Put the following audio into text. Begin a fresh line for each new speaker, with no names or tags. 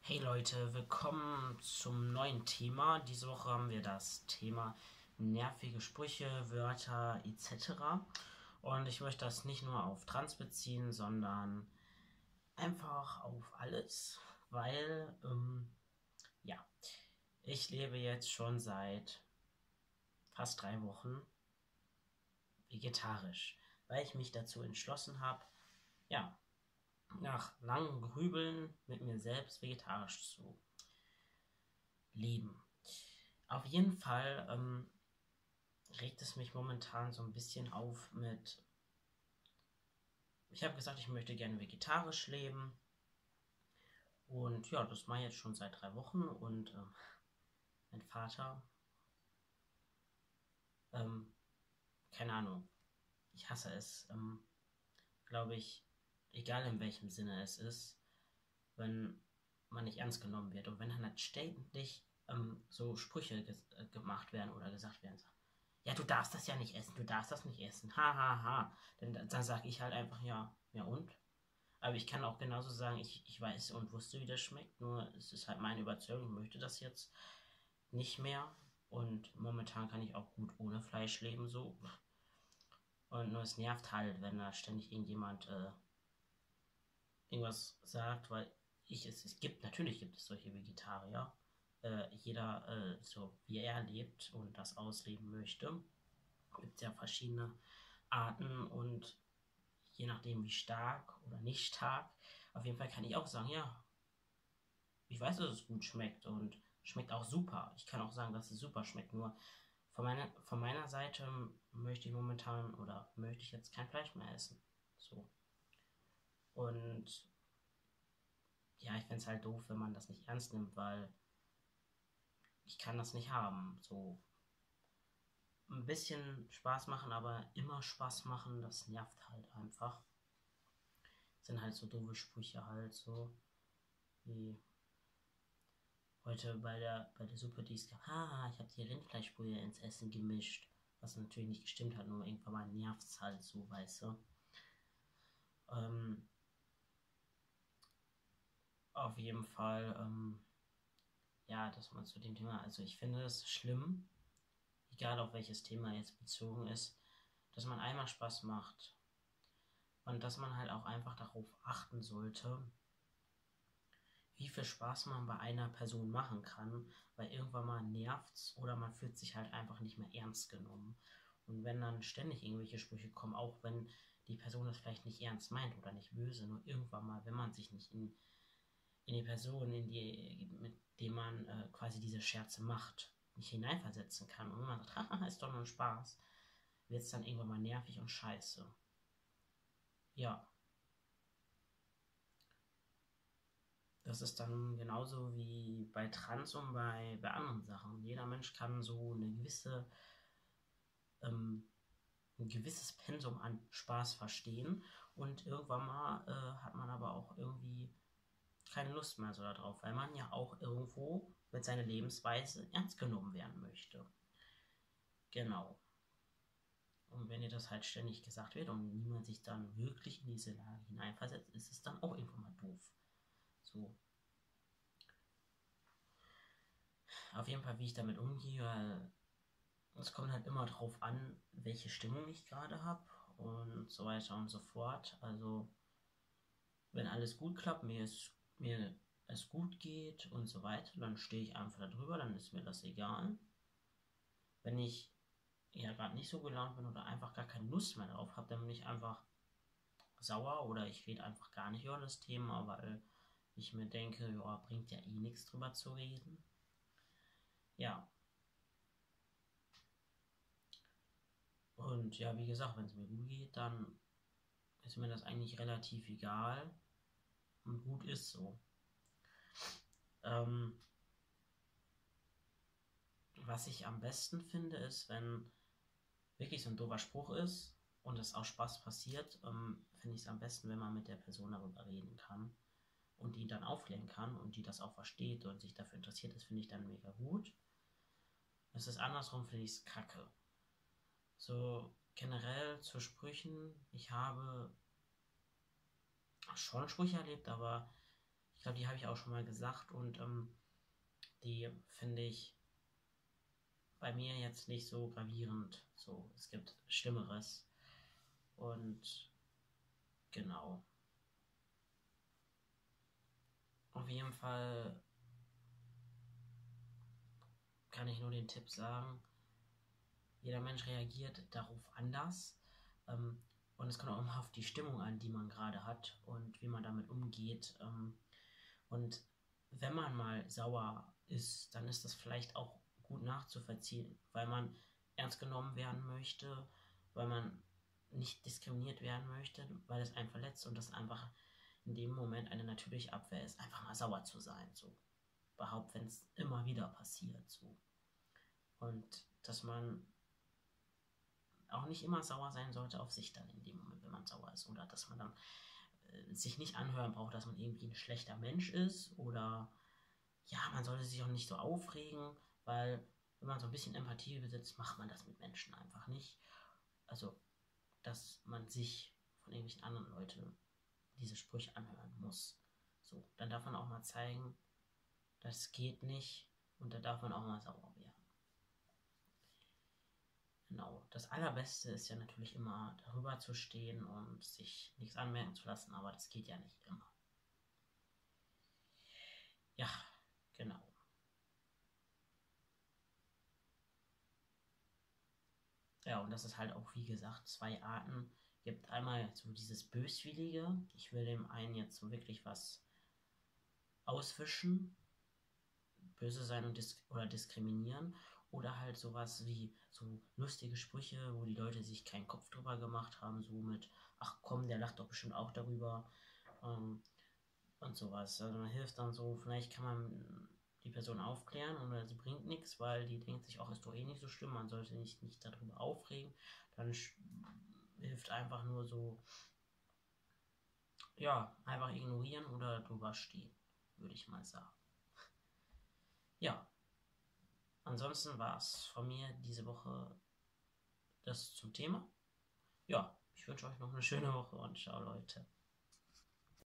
Hey Leute, willkommen zum neuen Thema. Diese Woche haben wir das Thema nervige Sprüche, Wörter etc. Und ich möchte das nicht nur auf Trans beziehen, sondern einfach auf alles, weil, ja, ich lebe jetzt schon seit fast 3 Wochen vegetarisch, weil ich mich dazu entschlossen habe, ja, nach langem Grübeln mit mir selbst vegetarisch zu leben. Auf jeden Fall regt es mich momentan so ein bisschen auf mit. Ich habe gesagt, ich möchte gerne vegetarisch leben. Und ja, das mache ich jetzt schon seit 3 Wochen. Und mein Vater, ähm, keine Ahnung, ich hasse es, glaube ich, egal in welchem Sinne es ist, wenn man nicht ernst genommen wird. Und wenn dann halt ständig so Sprüche gemacht werden oder gesagt werden. So, ja, du darfst das ja nicht essen, du darfst das nicht essen. Ha, ha, ha. Dann sage ich halt einfach, ja, ja und? Aber ich kann auch genauso sagen, ich weiß und wusste, wie das schmeckt, nur es ist halt meine Überzeugung, ich möchte das jetzt nicht mehr. Und momentan kann ich auch gut ohne Fleisch leben, so. Und nur es nervt halt, wenn da ständig irgendjemand irgendwas sagt, weil natürlich gibt es solche Vegetarier. Jeder so wie er lebt und das ausleben möchte. Gibt es ja verschiedene Arten und je nachdem wie stark oder nicht stark. Auf jeden Fall kann ich auch sagen, ja, ich weiß, dass es gut schmeckt und schmeckt auch super. Ich kann auch sagen, dass es super schmeckt. Nur von meiner Seite möchte ich momentan oder möchte ich jetzt kein Fleisch mehr essen. So. Und ja, ich fände es halt doof, wenn man das nicht ernst nimmt, weil ich kann das nicht haben. So ein bisschen Spaß machen, aber immer Spaß machen, das nervt halt einfach. Sind halt so doofe Sprüche halt so, wie heute bei der Suppe, die es gab. Haha, ich habe die Rindfleischbrühe ins Essen gemischt. Was natürlich nicht gestimmt hat, nur irgendwann mal nervt es halt so, weißt du. Ähm, auf jeden Fall, ja, das mal zu dem Thema. Also ich finde es schlimm, egal auf welches Thema jetzt bezogen ist, dass man einmal Spaß macht und dass man halt auch einfach darauf achten sollte, wie viel Spaß man bei einer Person machen kann, weil irgendwann mal nervt's oder man fühlt sich halt einfach nicht mehr ernst genommen. Und wenn dann ständig irgendwelche Sprüche kommen, auch wenn die Person das vielleicht nicht ernst meint oder nicht böse, nur irgendwann mal, wenn man sich nicht in die Person, mit dem man quasi diese Scherze macht, nicht hineinversetzen kann. Und wenn man sagt, haha, ist doch nur ein Spaß, wird es dann irgendwann mal nervig und scheiße. Ja, das ist dann genauso wie bei Trans und bei anderen Sachen. Jeder Mensch kann so ähm, ein gewisses Pensum an Spaß verstehen und irgendwann mal hat man aber auch irgendwie keine Lust mehr so darauf, weil man ja auch irgendwo mit seiner Lebensweise ernst genommen werden möchte. Genau. Und wenn dir das halt ständig gesagt wird und niemand sich dann wirklich in diese Lage hineinversetzt, ist es dann auch irgendwann mal doof. So, auf jeden Fall, wie ich damit umgehe, weil es kommt halt immer drauf an, welche Stimmung ich gerade habe und so weiter und so fort. Also, wenn alles gut klappt, mir es gut geht und so weiter, dann stehe ich einfach darüber, dann ist mir das egal. Wenn ich ja gerade nicht so gelaunt bin oder einfach gar keine Lust mehr drauf habe, dann bin ich einfach sauer oder ich rede einfach gar nicht über das Thema, weil ich mir denke, ja, bringt ja eh nichts drüber zu reden. Ja, und ja, wie gesagt, wenn es mir gut geht, dann ist mir das eigentlich relativ egal und gut ist so. Ähm, was ich am besten finde, ist, wenn wirklich so ein doofer Spruch ist und es aus Spaß passiert, finde ich es am besten, wenn man mit der Person darüber reden kann und die dann aufklären kann und die das auch versteht und sich dafür interessiert, das finde ich dann mega gut. Es ist andersrum, finde ich es kacke. So generell zu Sprüchen, ich habe schon Sprüche erlebt, aber glaube, die habe ich auch schon mal gesagt und die finde ich bei mir jetzt nicht so gravierend. So, es gibt Schlimmeres. Und genau. Auf jeden Fall kann ich nur den Tipp sagen, jeder Mensch reagiert darauf anders. Ähm, und es kommt auch immer auf die Stimmung an, die man gerade hat und wie man damit umgeht. Und wenn man mal sauer ist, dann ist das vielleicht auch gut nachzuvollziehen, weil man ernst genommen werden möchte, weil man nicht diskriminiert werden möchte, weil es einen verletzt und das einfach in dem Moment eine natürliche Abwehr ist, einfach mal sauer zu sein. So. Überhaupt, wenn es immer wieder passiert. So. Und dass man auch nicht immer sauer sein sollte auf sich dann in dem Moment, wenn man sauer ist. Oder dass man dann sich nicht anhören braucht, dass man irgendwie ein schlechter Mensch ist. Oder ja, man sollte sich auch nicht so aufregen, weil wenn man so ein bisschen Empathie besitzt, macht man das mit Menschen einfach nicht. Also, dass man sich von irgendwelchen anderen Leuten diese Sprüche anhören muss. So, dann darf man auch mal zeigen, das geht nicht und da darf man auch mal sauer werden. Genau, das Allerbeste ist ja natürlich immer darüber zu stehen und sich nichts anmerken zu lassen, aber das geht ja nicht immer. Ja, genau. Ja, und das ist halt auch, wie gesagt, zwei Arten gibt. Einmal so dieses Böswillige, ich will dem einen jetzt so wirklich was auswischen, böse sein und oder diskriminieren. Oder halt sowas wie so lustige Sprüche, wo die Leute sich keinen Kopf drüber gemacht haben, so mit, ach komm, der lacht doch bestimmt auch darüber. Und sowas. Also man hilft dann so, vielleicht kann man die Person aufklären oder sie bringt nichts, weil die denkt sich auch, ist doch eh nicht so schlimm, man sollte nicht darüber aufregen. Dann hilft einfach nur so, ja, einfach ignorieren oder drüber stehen, würde ich mal sagen. Ja, ansonsten war es von mir diese Woche das zum Thema. Ja, ich wünsche euch noch eine schöne Woche und ciao Leute.